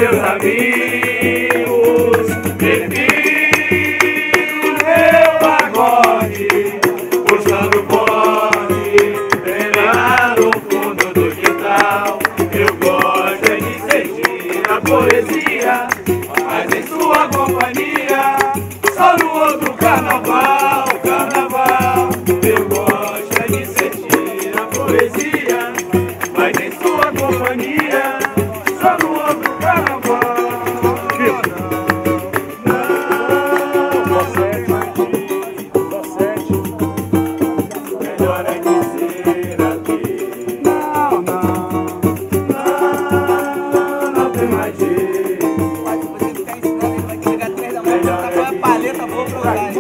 meus amigos, prefiro meu pagode, puxando fone, lá no fundo do quintal. Eu gosto é de sentir a poesia, mas em sua companhia, só no outro carnaval, carnaval. Eu gosto é de sentir a poesia, mas em sua companhia, só no outro carnaval. Melhor é dizer aqui, não tem mais jeito. Pode você ficar ensinando, ele vai ligar 3 da manhã, tá com a paleta boa pra jogar.